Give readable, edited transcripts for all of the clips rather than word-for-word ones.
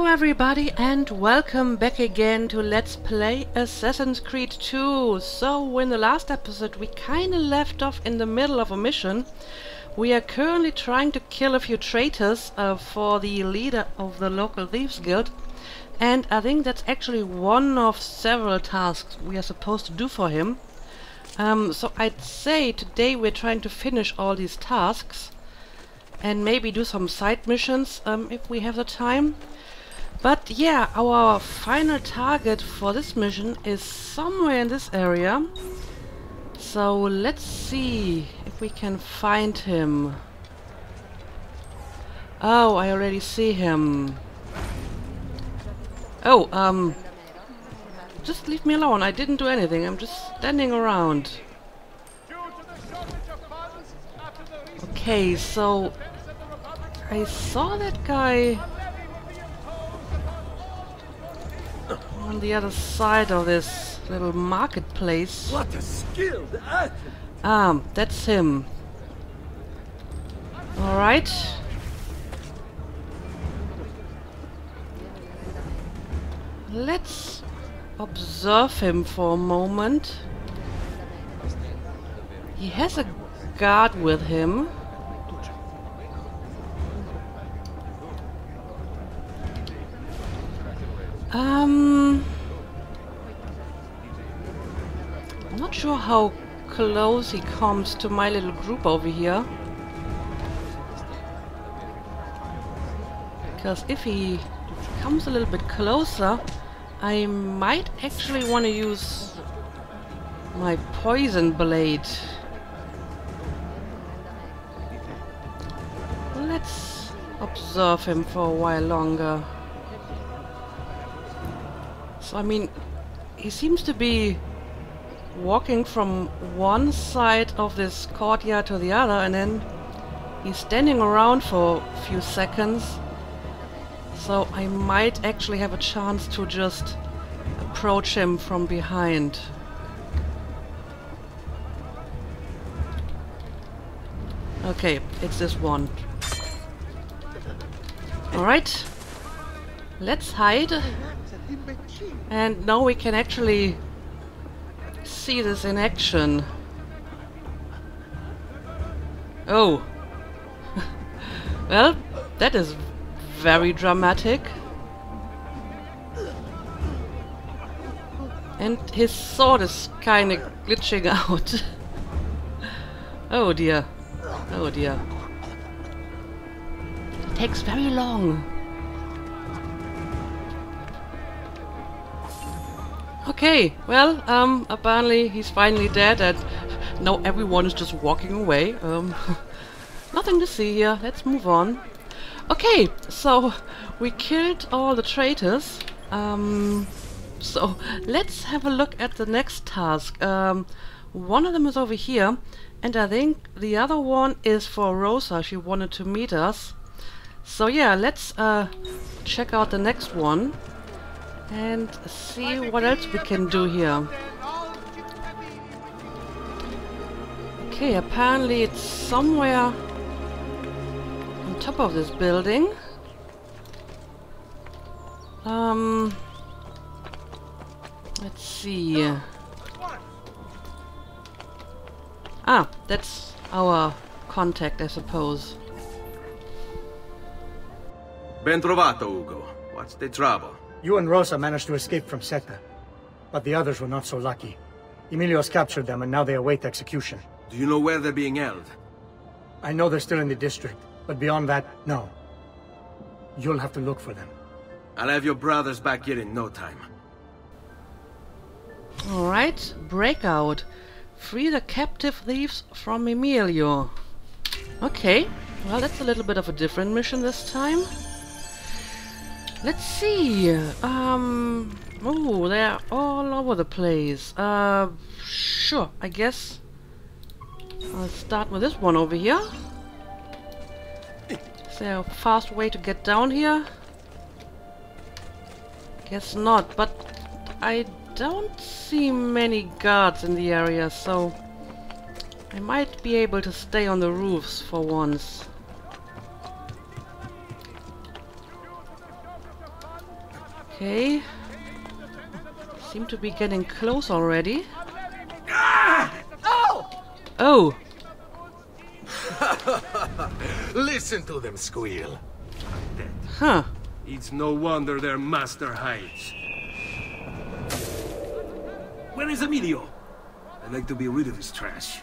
everybody and welcome back again to Let's Play Assassin's Creed 2. So in the last episode we kinda left off in the middle of a mission. We are currently trying to kill a few traitors for the leader of the local thieves guild, and I think that's actually one of several tasks we are supposed to do for him. So I'd say today we're trying to finish all these tasks and maybe do some side missions if we have the time. But yeah, our final target for this mission is somewhere in this area. So let's see if we can find him. Oh, I already see him. Oh, just leave me alone. I didn't do anything. I'm just standing around. Okay, so I saw that guy on the other side of this little marketplace. What a skilled athlete! That's him. Alright. Let's observe him for a moment. He has a guard with him. I'm not sure how close he comes to my little group over here. Because if he comes a little bit closer, I might actually want to use my poison blade. Let's observe him for a while longer. So, I mean, he seems to be walking from one side of this courtyard to the other, and then he's standing around for a few seconds. So I might actually have a chance to just approach him from behind. Okay, it's this one. Alright, let's hide. And now we can actually see this in action. Oh. Well, that is very dramatic. And his sword is kind of glitching out. Oh dear. Oh dear. It takes very long. Okay, well, apparently he's finally dead and now everyone is just walking away. Nothing to see here. Let's move on. Okay, so we killed all the traitors. So let's have a look at the next task. One of them is over here, and I think the other one is for Rosa. She wanted to meet us. So yeah, let's check out the next one and see what else we can do here. Okay, apparently it's somewhere on top of this building. Let's see. Ah, that's our contact, I suppose. Ben trovato, Ugo. What's the trouble? You and Rosa managed to escape from Seta, but the others were not so lucky. Emilio's captured them and now they await execution. Do you know where they're being held? I know they're still in the district, but beyond that, no. You'll have to look for them. I'll have your brothers back here in no time. Alright, breakout. Free the captive thieves from Emilio. Okay, well that's a little bit of a different mission this time. Let's see. Oh, they're all over the place. Sure, I guess I'll start with this one over here. Is there a fast way to get down here? Guess not, but I don't see many guards in the area, so I might be able to stay on the roofs for once. Okay. Seem to be getting close already. Oh! Listen to them squeal. Huh. It's no wonder their master hides. Where is Emilio? I'd like to be rid of his trash.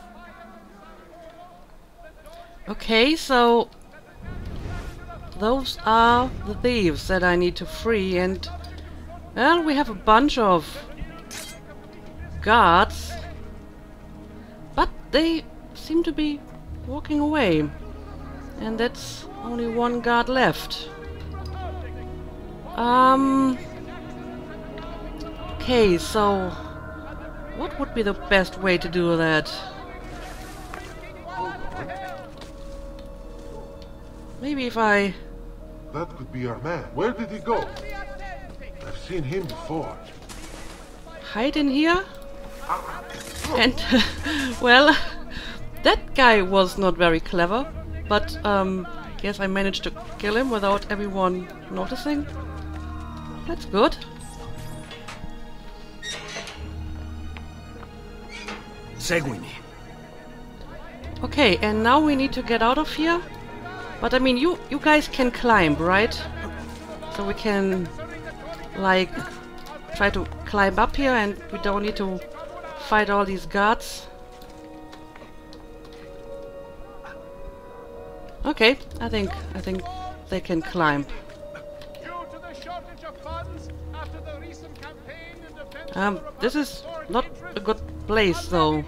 Okay, so those are the thieves that I need to free, and well, we have a bunch of guards, but they seem to be walking away, and that's only one guard left. Okay, so what would be the best way to do that? Maybe if I... That could be our man. Where did he go? I've seen him before. hide in here? And, well, that guy was not very clever, but, guess I managed to kill him without everyone noticing. That's good. Segui me. Okay, and now we need to get out of here. But I mean, you guys can climb, right? So we can, like, try to climb up here, and we don't need to fight all these guards. Okay, I think they can climb. This is not a good place, though.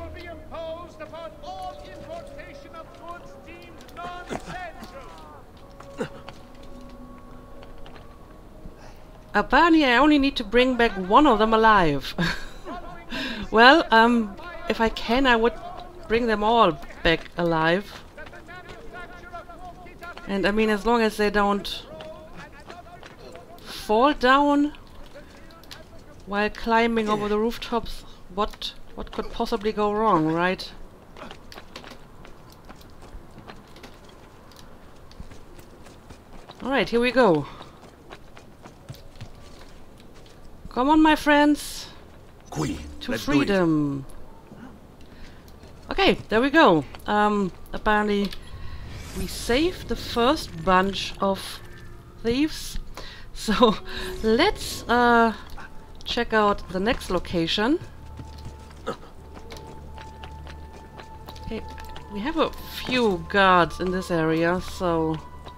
Apparently I only need to bring back one of them alive. Well, if I can, I would bring them all back alive. And I mean, as long as they don't fall down while climbing over the rooftops, what could possibly go wrong, right? Alright, here we go. Come on, my friends. Qui. To Let's do it. freedom. Okay, there we go. Apparently we saved the first bunch of thieves. So let's check out the next location. Okay, we have a few guards in this area, so...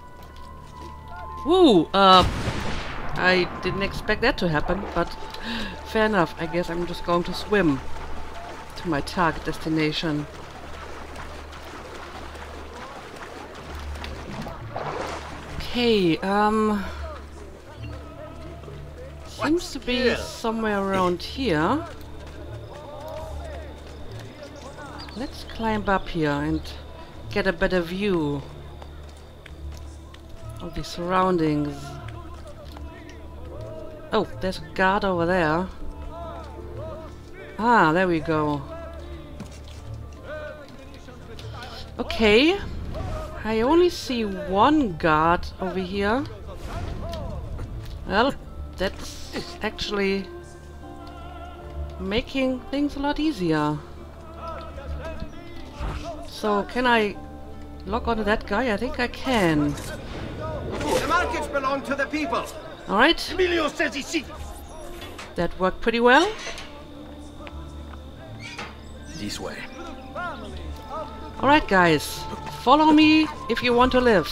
Woo! I didn't expect that to happen, but fair enough. I guess I'm just going to swim to my target destination. Okay, seems to be somewhere around here. Let's climb up here and get a better view of the surroundings. Oh, there's a guard over there. Ah, there we go. Okay. I only see one guard over here. Well, that's actually making things a lot easier. So, can I lock onto that guy? I think I can. The markets belong to the people. Alright. Emilio says he's sick. That worked pretty well. This way. Alright, guys. Follow me if you want to live.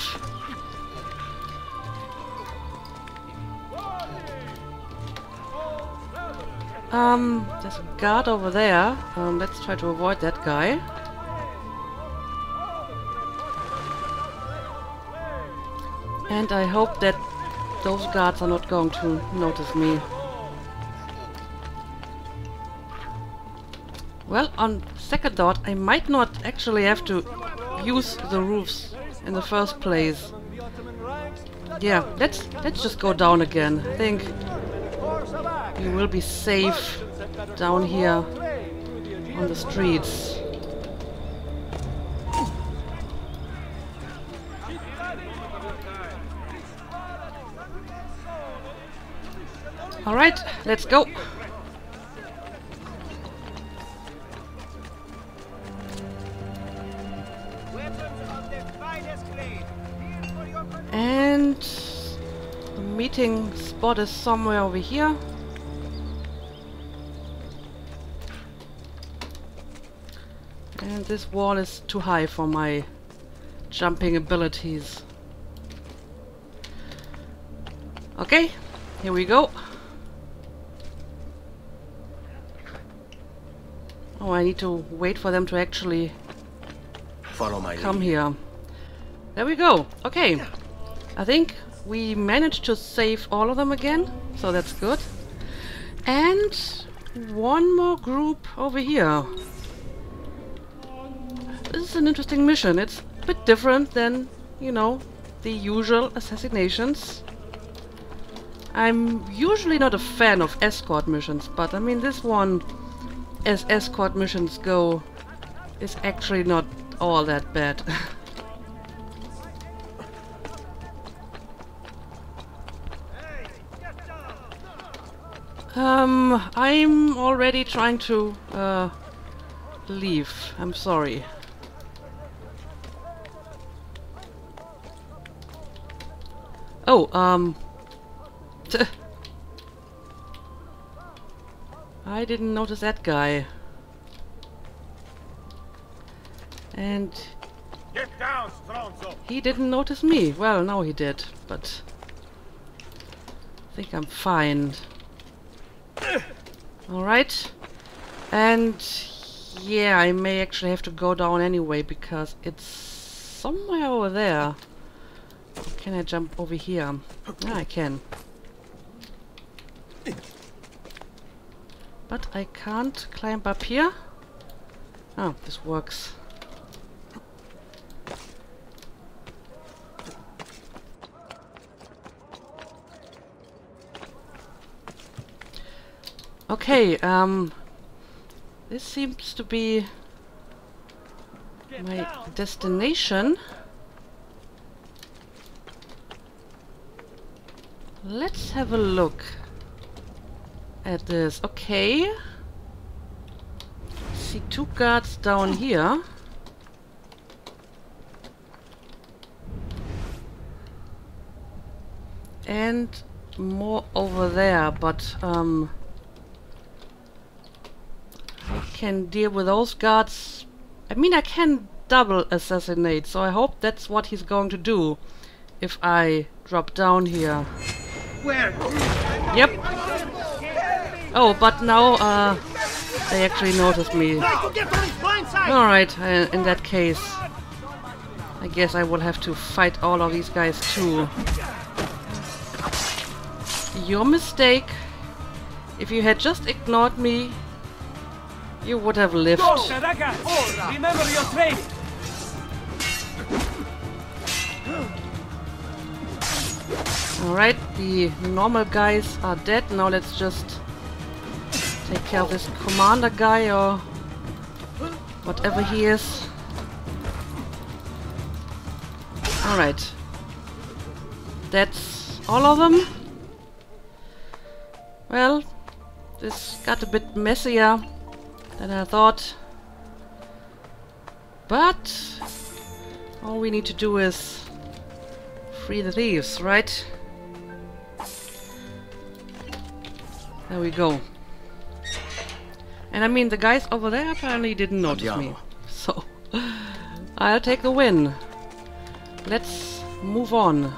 There's a guard over there. Let's try to avoid that guy. And I hope that those guards are not going to notice me. Well, on second thought, I might not actually have to use the roofs in the first place. Yeah, let's just go down again. I think we will be safe down here on the streets. Alright, let's go. And the meeting spot is somewhere over here. And this wall is too high for my jumping abilities. Okay, here we go. Oh, I need to wait for them to actually Follow my come here. There we go. Okay. I think we managed to save all of them again, so that's good. And one more group over here. This is an interesting mission. It's a bit different than, you know, the usual assassinations. I'm usually not a fan of escort missions, but I mean this one, as escort missions go, is actually not all that bad. I'm already trying to leave. I'm sorry. Oh, I didn't notice that guy. And Get down, Stronzo! he didn't notice me. Well, now he did, but I think I'm fine. Alright. And yeah, I may actually have to go down anyway because it's somewhere over there. Or can I jump over here? Yeah, I can. But I can't climb up here. Oh, this works. Okay, this seems to be my destination. Let's have a look at this. Okay. See two guards down here. And more over there, but I can deal with those guards. I mean, I can double assassinate, so I hope that's what he's going to do if I drop down here. Where? Yep. Oh, but now they actually noticed me. Alright, in that case, I guess I will have to fight all of these guys too. Your mistake. If you had just ignored me, you would have lived. Remember your training! Alright, the normal guys are dead. Now let's just take care of this commander guy or whatever he is. Alright. That's all of them. Well, this got a bit messier than I thought. But all we need to do is free the thieves, right? There we go. And I mean, the guys over there apparently didn't notice me. So, I'll take the win. Let's move on.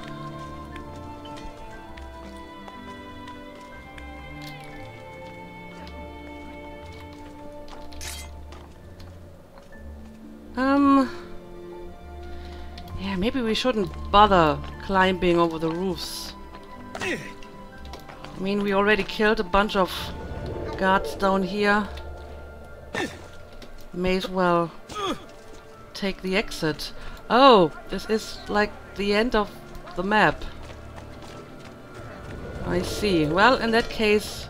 Yeah, maybe we shouldn't bother climbing over the roofs. I mean, we already killed a bunch of guards down here. May as well take the exit. Oh, this is like the end of the map. I see. Well, in that case,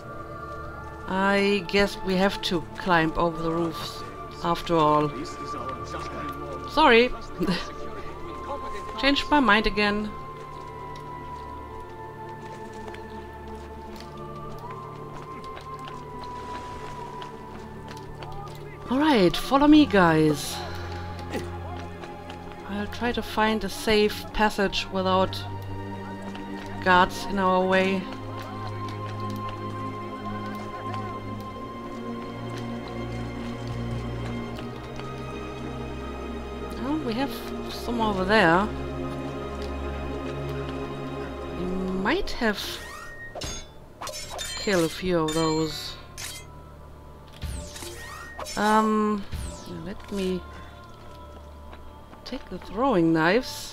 I guess we have to climb over the roofs after all. Sorry. Changed my mind again. Alright, follow me, guys. I'll try to find a safe passage without guards in our way. Oh, we have some over there. We might have killed a few of those. Let me take the throwing knives.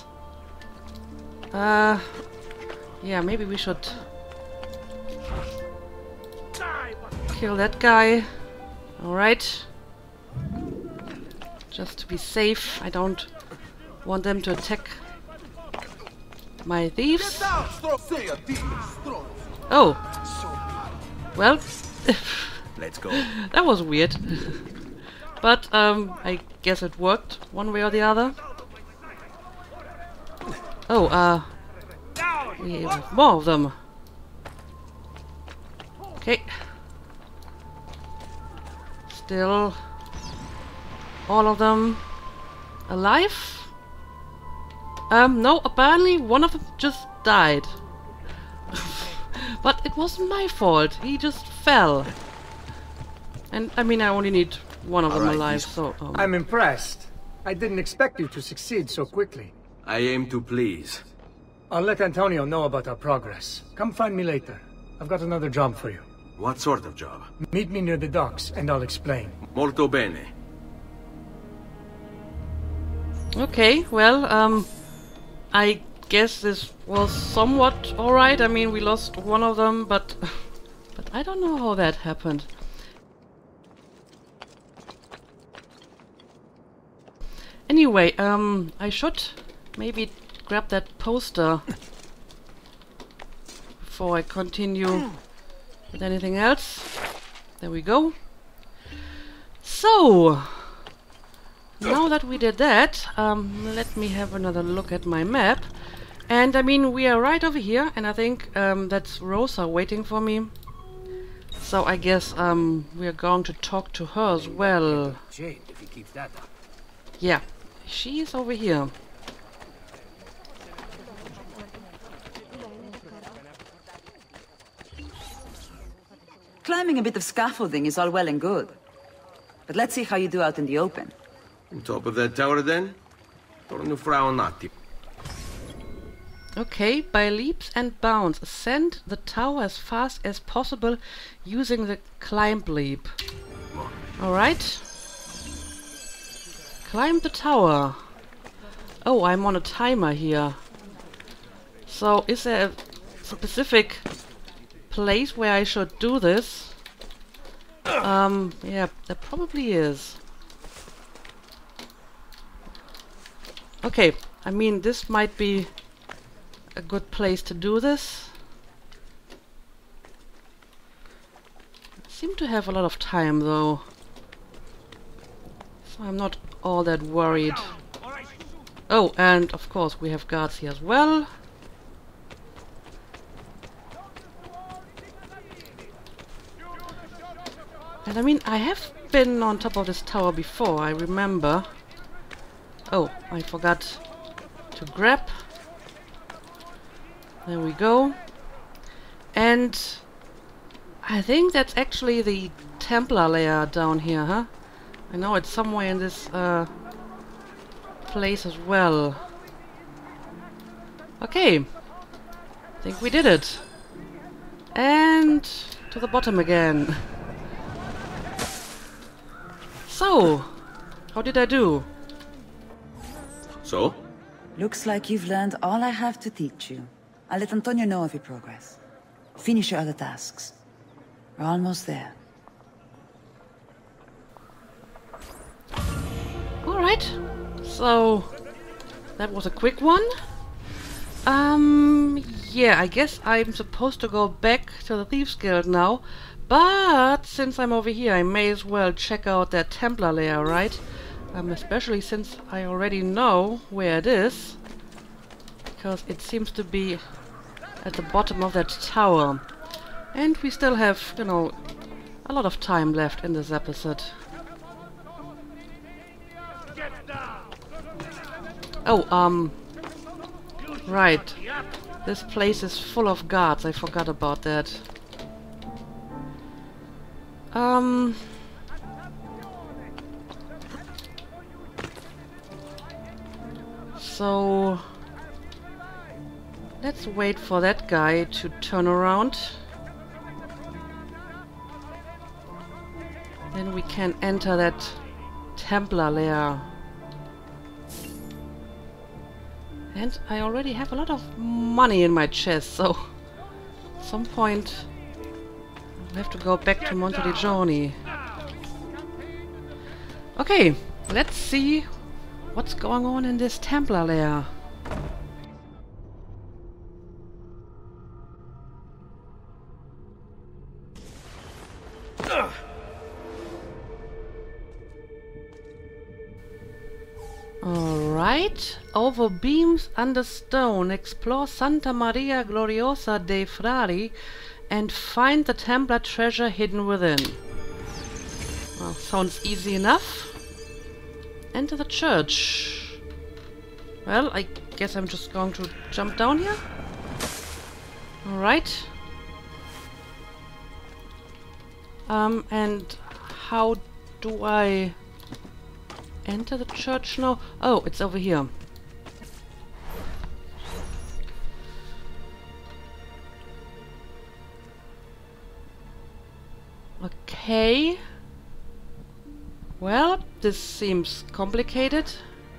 Yeah, maybe we should kill that guy. Alright. Just to be safe. I don't want them to attack my thieves. Oh. Well. Let's go. That was weird. But, I guess it worked one way or the other. Oh, we have more of them. Okay. Still all of them alive? No, apparently one of them just died. But it wasn't my fault. He just fell. And, I mean, I only need one of them alive, so... I'm impressed. I didn't expect you to succeed so quickly. I aim to please. I'll let Antonio know about our progress. Come find me later. I've got another job for you. What sort of job? Meet me near the docks, and I'll explain. Molto bene. Okay, well, I guess this was somewhat alright. I mean, we lost one of them, but I don't know how that happened. Anyway, I should maybe grab that poster before I continue with anything else. There we go. So, now that we did that, let me have another look at my map. And I mean, we are right over here, and I think that's Rosa waiting for me. So I guess we are going to talk to her as well. Jade, if he keeps that up. Yeah, she is over here. Climbing a bit of scaffolding is all well and good. But let's see how you do out in the open. On top of that tower then? Torno fra un attimo. Okay, by leaps and bounds, ascend the tower as fast as possible using the climb leap. Alright. Climb the tower. Oh, I'm on a timer here. So, is there a specific place where I should do this? Yeah, there probably is. Okay, I mean, this might be a good place to do this. I seem to have a lot of time though, so I'm not all that worried. Oh, and of course we have guards here as well. And I mean, I have been on top of this tower before, I remember. Oh, I forgot to grab. There we go. And I think that's actually the Templar lair down here, huh? I know it's somewhere in this place as well. Okay. I think we did it. And to the bottom again. So, how did I do? So? Looks like you've learned all I have to teach you. I'll let Antonio know of your progress. Finish your other tasks. We're almost there. Alright, so that was a quick one. Yeah, I guess I'm supposed to go back to the Thieves Guild now, but since I'm over here I may as well check out that Templar lair, right? Especially since I already know where it is, because it seems to be at the bottom of that tower. And we still have, you know, a lot of time left in this episode. Oh, right. This place is full of guards. I forgot about that. So let's wait for that guy to turn around. Then we can enter that Templar lair. And I already have a lot of money in my chest, so at some point I have to go back to Monteleone. Okay, let's see what's going on in this Templar lair. Alright, over beams under stone, explore Santa Maria Gloriosa dei Frari and find the Templar treasure hidden within. Well, sounds easy enough. Enter the church. Well, I guess I'm just going to jump down here. Alright. And how do I enter the church now? Oh, it's over here. Okay. Well, this seems complicated.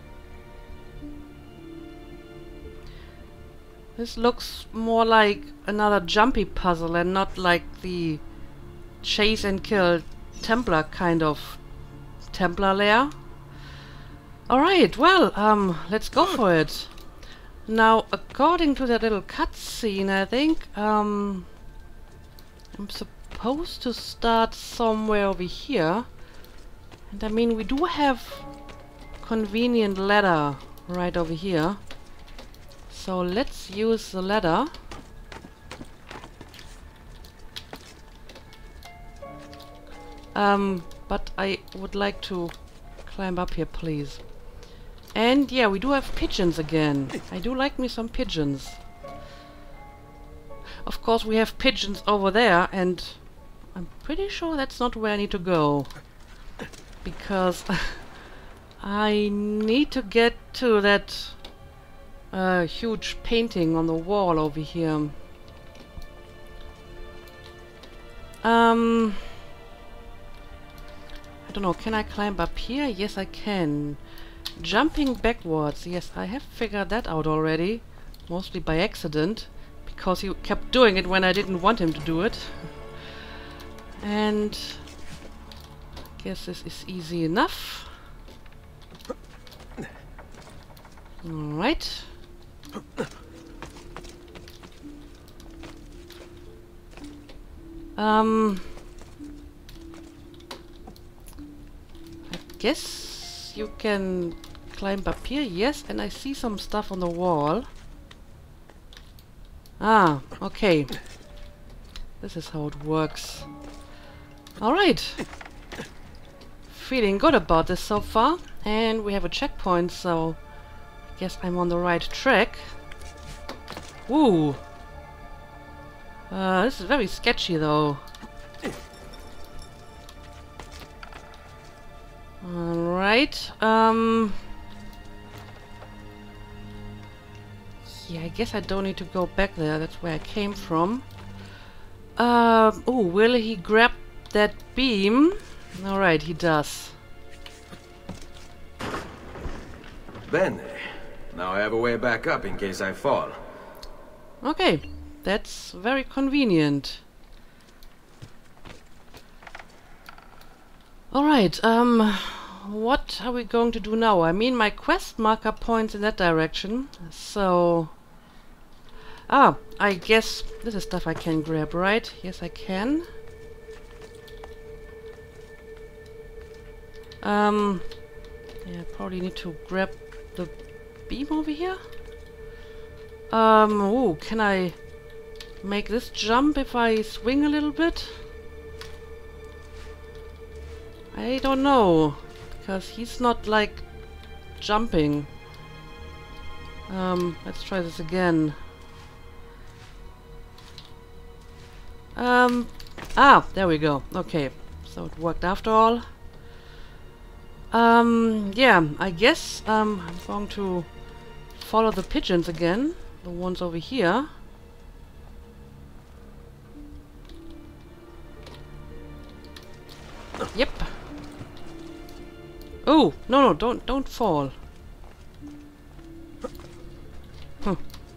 This looks more like another jumpy puzzle and not like the chase and kill Templar kind of Templar lair. Alright, well, let's go for it. Now, according to that little cutscene, I think, I'm supposed to start somewhere over here. And I mean, we do have convenient ladder right over here. So let's use the ladder. But I would like to climb up here, please. And yeah, we do have pigeons again. I do like me some pigeons. Of course, we have pigeons over there, and I'm pretty sure that's not where I need to go. Because I need to get to that huge painting on the wall over here. I don't know, can I climb up here? Yes, I can. Jumping backwards, yes, I have figured that out already. Mostly by accident, because he kept doing it when I didn't want him to do it. And I guess this is easy enough. Alright. I guess you can climb up here, yes, and I see some stuff on the wall. Ah, okay. This is how it works. Alright. Feeling good about this so far. And we have a checkpoint, so I guess I'm on the right track. Ooh. This is very sketchy though. Alright, yeah, I guess I don't need to go back there, that's where I came from. Oh, will he grab that beam? Alright, he does. Bene. Now I have a way back up in case I fall. Okay, that's very convenient. Alright, what are we going to do now? I mean, my quest marker points in that direction, so... Ah, I guess this is stuff I can grab, right? Yes, I can. Yeah, probably need to grab the beam over here. Oh, can I make this jump if I swing a little bit? I don't know, because he's not like jumping. Let's try this again. There we go. Okay, so it worked after all. Yeah, I guess I'm going to follow the pigeons again, the ones over here. Yep. Oh, no, don't fall. Huh.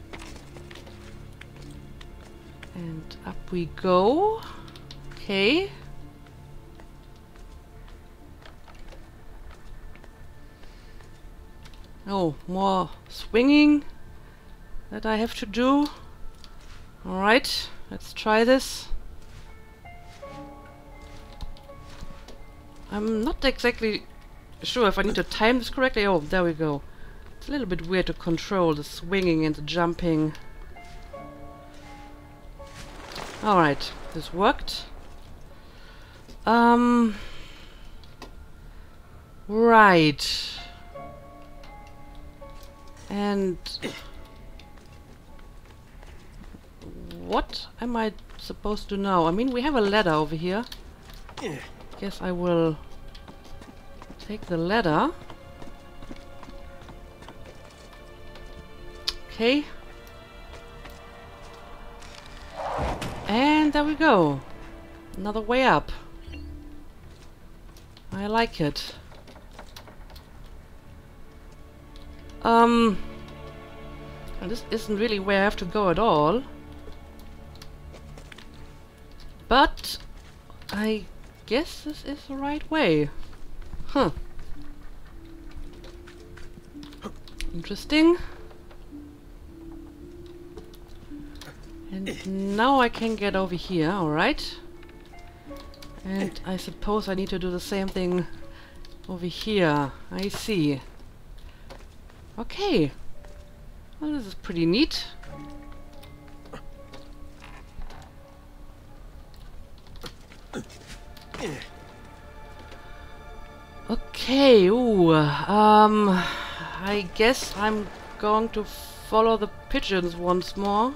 And up we go. Okay. Oh, more swinging that I have to do. Alright, let's try this. I'm not exactly sure if I need to time this correctly. Oh, there we go. It's a little bit weird to control the swinging and the jumping. Alright, this worked. Right. And what am I supposed to know? I mean, we have a ladder over here. Guess I will take the ladder. Okay. And there we go. Another way up. I like it. And this isn't really where I have to go at all. But I guess this is the right way. Huh. Interesting. And now I can get over here, alright. And I suppose I need to do the same thing over here. I see. Okay. Well, this is pretty neat. Okay, ooh, I guess I'm going to follow the pigeons once more.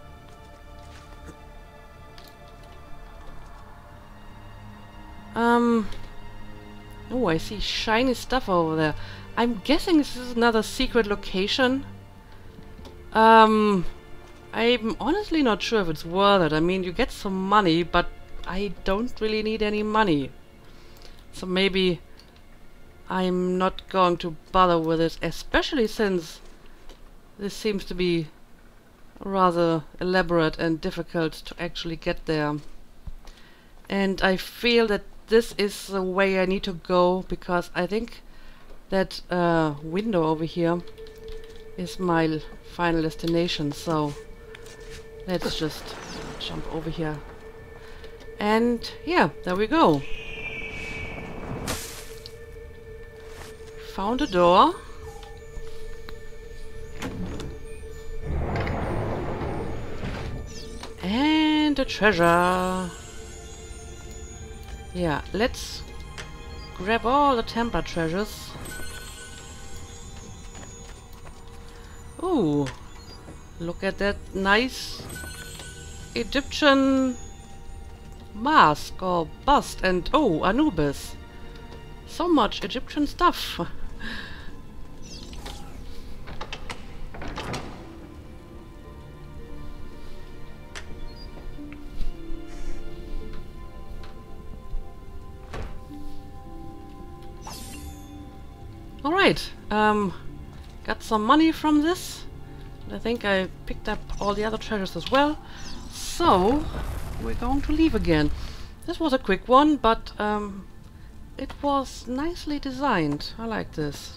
Oh, I see shiny stuff over there. I'm guessing this is another secret location. I'm honestly not sure if it's worth it. I mean, you get some money, but I don't really need any money. So maybe I'm not going to bother with this, especially since this seems to be rather elaborate and difficult to actually get there. And I feel that this is the way I need to go, because I think that window over here is my final destination. So let's just jump over here. And yeah, there we go. Found a door. And a treasure. Yeah, let's grab all the Templar treasures. Ooh, look at that nice Egyptian mask or bust, and oh, Anubis. So much Egyptian stuff. Alright, got some money from this. I think I picked up all the other treasures as well. So, we're going to leave again. This was a quick one, but it was nicely designed. I like this.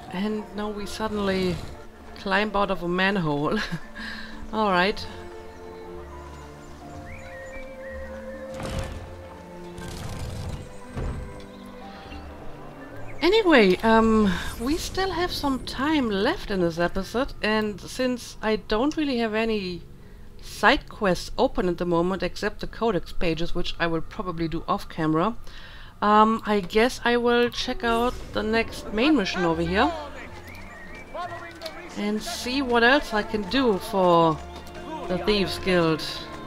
And now we suddenly climb out of a manhole. Alright. Anyway, we still have some time left in this episode, and since I don't really have any side quests open at the moment except the codex pages, which I will probably do off camera, I guess I will check out the next main mission over here and see what else I can do for the Thieves Guild.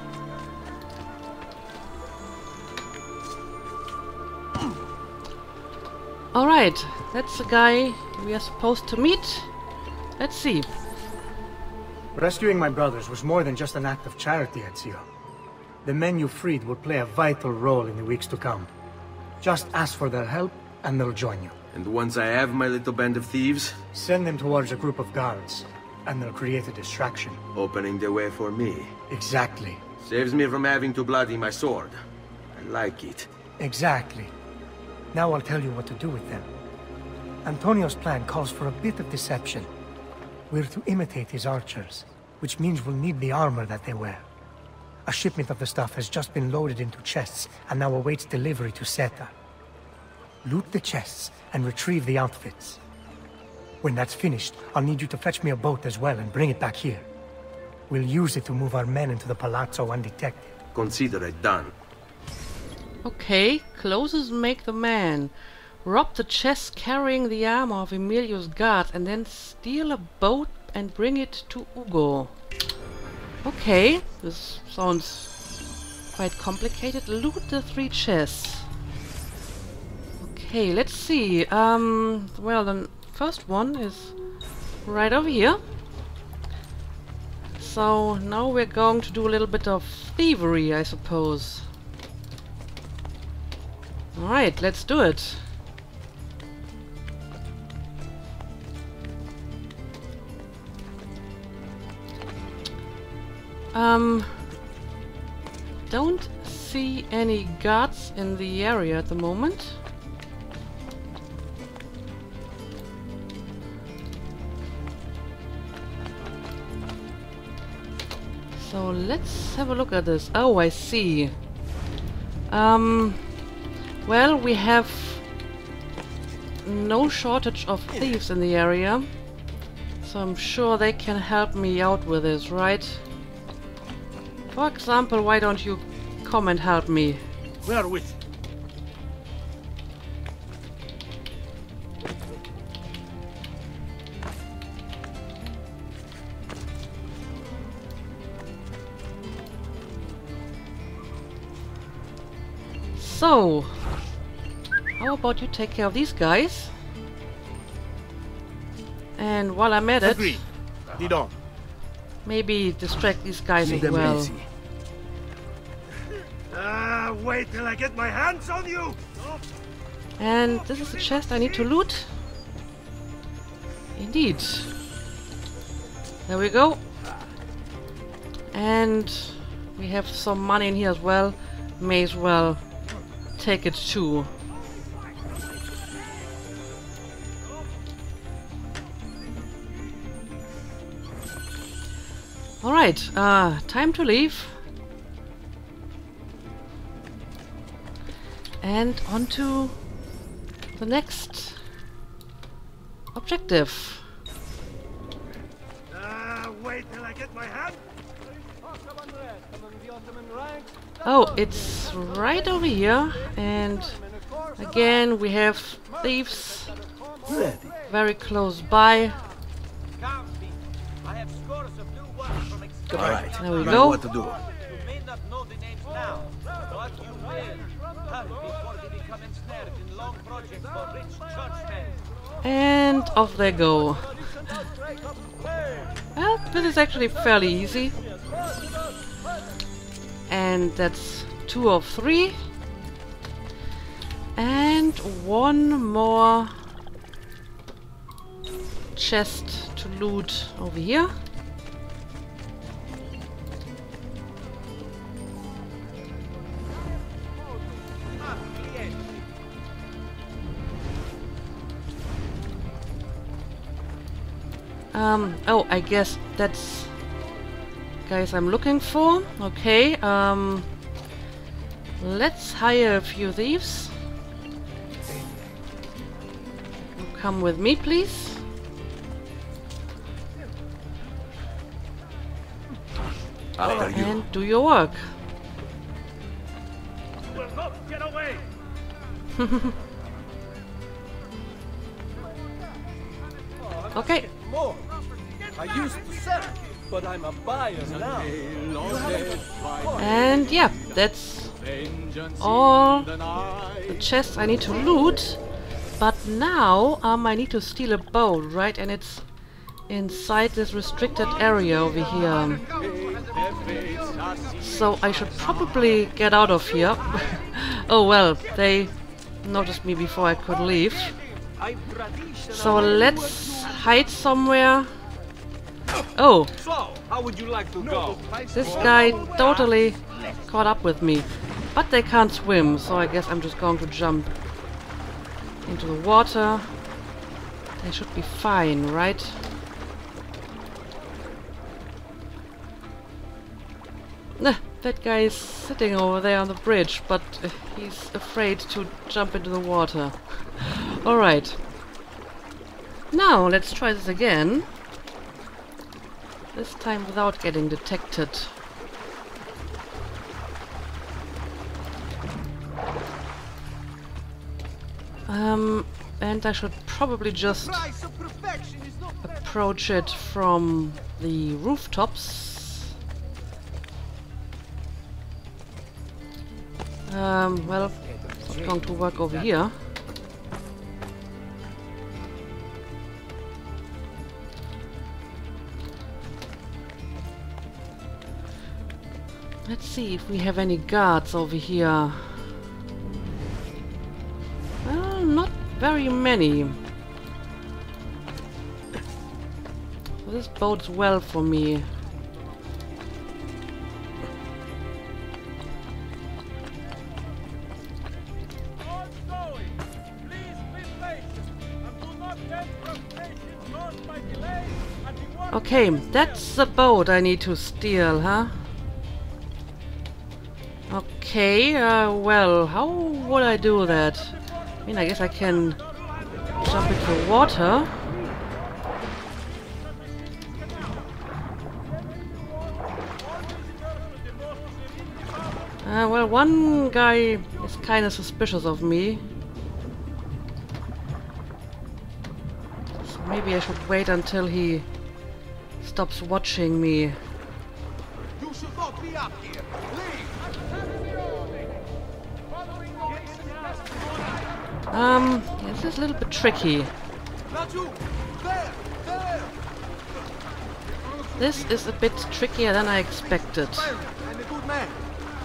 Alright, that's the guy we are supposed to meet. Let's see. Rescuing my brothers was more than just an act of charity, Ezio. The men you freed will play a vital role in the weeks to come. Just ask for their help, and they'll join you. And once I have my little band of thieves, Send them towards a group of guards, and they'll create a distraction. opening the way for me. Exactly. Saves me from having to bloody my sword. I like it. Exactly. Now I'll tell you what to do with them. Antonio's plan calls for a bit of deception. We're to imitate his archers, which means we'll need the armor that they wear. A shipment of the stuff has just been loaded into chests and now awaits delivery to Seta. Loot the chests and retrieve the outfits. When that's finished, I'll need you to fetch me a boat as well and bring it back here. We'll use it to move our men into the palazzo undetected. Consider it done. Okay, clothes make the man. Rob the chest carrying the armor of Emilio's guards and then steal a boat and bring it to Ugo. Okay, this sounds quite complicated. Loot the 3 chests. Okay, let's see. Well, the first one is right over here. So now we're going to do a little bit of thievery, I suppose. Alright, let's do it. Don't see any guards in the area at the moment. So let's have a look at this. Oh, I see. Well, we have no shortage of thieves in the area, so I'm sure they can help me out with this, right? For example, why don't you come and help me? We are with. So, how about you take care of these guys? And while I'm at it, Agreed. Lead on. maybe distract these guys See as them well. lazy. Wait till I get my hands on you! And this is the chest I need to loot. Indeed. There we go. And we have some money in here as well. May as well take it too. Alright, time to leave. And on to the next objective. Wait till I get my hands. Oh, it's right over here, and again we have thieves very close by. Alright, There we I know go. what to do. You may not know the names now, but you will. Hurry before they become ensnared in long projects for rich churchmen. And off they go. Well, this is actually fairly easy. And that's 2 of 3. And one more chest to loot over here. Oh, I guess that's guys I'm looking for. Okay, let's hire a few thieves. Come with me, please. After you. And do your work. You will not get away! Okay. More. I used to sell, but I'm a buyer now. And yeah, that's all the chests I need to loot. But now I need to steal a boat, right? And it's inside this restricted area over here. So I should probably get out of here. Oh well, they noticed me before I could leave. So let's hide somewhere. Oh, So, how would you like to go? this guy totally caught up with me. But they can't swim, so I guess I'm just going to jump into the water. They should be fine, right? Nah, that guy is sitting over there on the bridge, but he's afraid to jump into the water. Alright. Now, let's try this again. This time without getting detected. And I should probably just approach it from the rooftops. Well, it's not going to work over here. Let's see if we have any guards over here. Well, not very many. So this bodes well for me. Okay, that's the boat I need to steal, huh? Okay, well, how would I do that? I mean, I guess I can jump into the water. Well, one guy is kind of suspicious of me. So maybe I should wait until he stops watching me. You should not be up here. Leave. Yeah, this is a little bit tricky. Not you. There. There. This is a bit trickier than I expected. I'm a good man.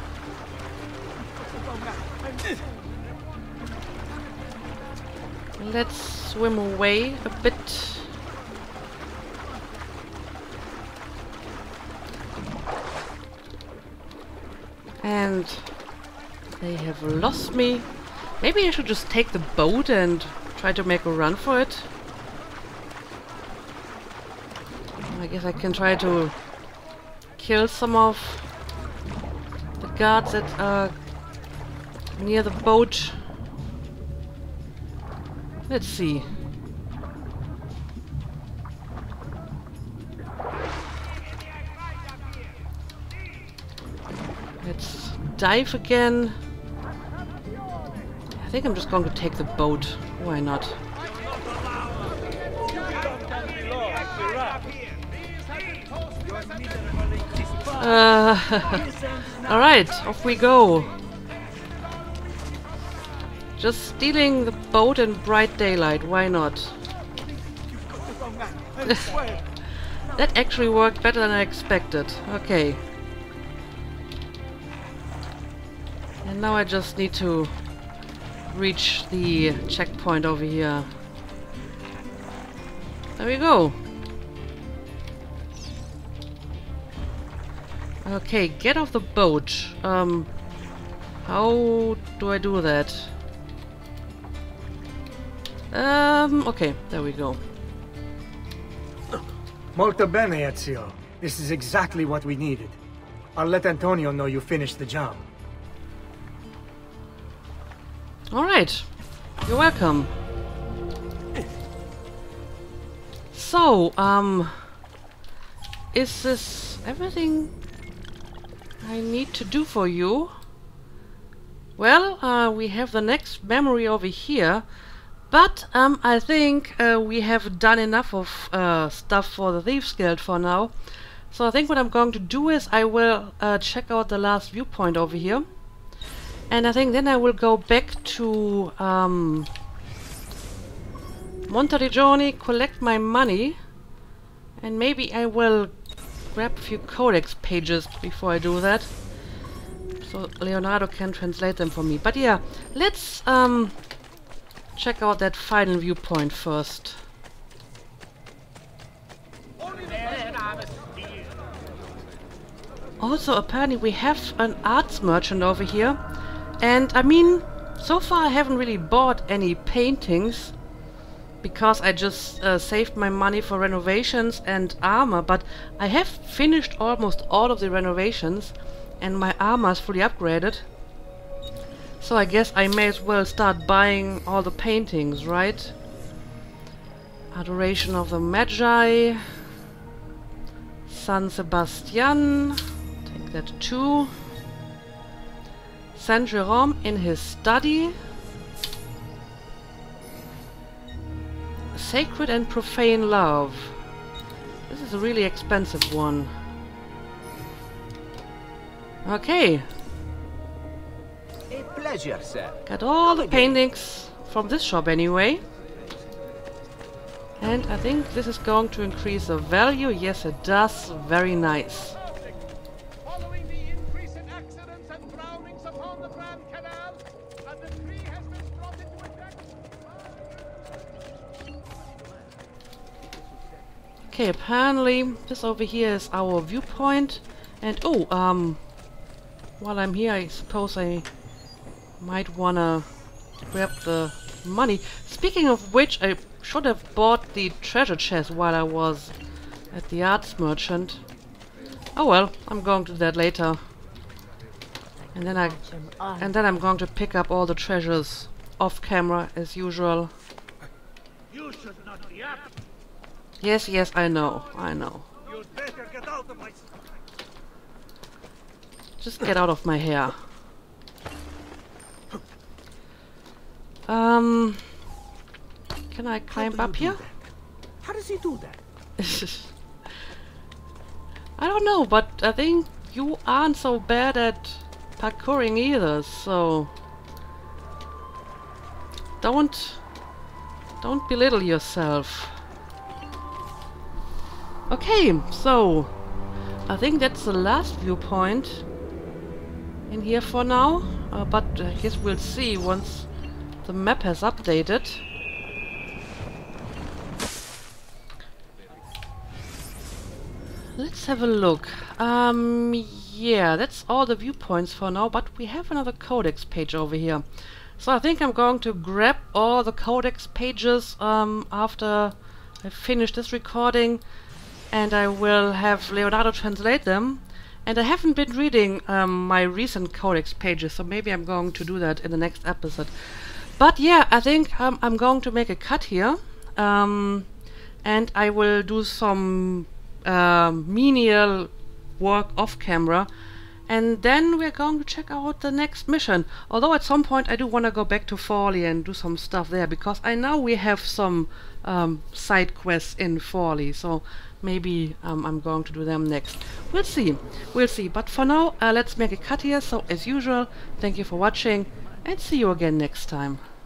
Let's swim away a bit. And they have lost me. Maybe I should just take the boat and try to make a run for it. I guess I can try to kill some of the guards that are near the boat. Let's see. Let's dive again. I think I'm just going to take the boat. Why not? Alright, off we go. Just stealing the boat in bright daylight, why not? That actually worked better than I expected. Okay. And now I just need to reach the checkpoint over here. There we go. Okay, get off the boat. How do I do that? Okay, there we go. Molto bene, Ezio. This is exactly what we needed. I'll let Antonio know you finished the job. Alright. You're welcome. So, is this everything I need to do for you? Well, we have the next memory over here, but I think we have done enough of stuff for the Thieves Guild for now. So I think what I'm going to do is I will check out the last viewpoint over here, and I think then I will go back to Monteriggioni, collect my money, and maybe I will grab a few codex pages before I do that, so Leonardo can translate them for me. But yeah, let's check out that final viewpoint first. Also, apparently we have an arts merchant over here, and I mean, so far I haven't really bought any paintings because I just saved my money for renovations and armor, but I have finished almost all of the renovations and my armor is fully upgraded. So I guess I may as well start buying all the paintings, right? Adoration of the Magi, San Sebastian, take that too. Saint Jerome in his study. Sacred and Profane Love. This is a really expensive one. Okay. A pleasure, sir. Got all the paintings from this shop anyway. And I think this is going to increase the value. Yes, it does. Very nice. Following the increase in accidents and drownings upon the Grand Canal, a decree has been brought into effect. Okay, apparently this over here is our viewpoint. And oh, while I'm here, I suppose I might wanna grab the money. Speaking of which, I should have bought the treasure chest while I was at the arts merchant. Oh well, I'm going to do that later. And then I'm going to pick up all the treasures off camera as usual. You should not be up. Yes, yes, I know, I know. You'd better get out of my sight. Just get out of my hair. Can I climb up here? How does he do that? I don't know, but I think you aren't so bad at parkouring either, so don't belittle yourself. Okay, so I think that's the last viewpoint in here for now, but I guess we'll see once the map has updated. Let's have a look. Yeah, that's all the viewpoints for now, but we have another codex page over here. So I think I'm going to grab all the codex pages after I finish this recording, and I will have Leonardo translate them. And I haven't been reading my recent codex pages, so maybe I'm going to do that in the next episode. But yeah, I think I'm going to make a cut here, and I will do some menial work off camera, and then we're going to check out the next mission. Although at some point I do want to go back to Forli and do some stuff there, because I know we have some side quests in Forli, so maybe I'm going to do them next. We'll see, but for now let's make a cut here. So as usual, thank you for watching and see you again next time.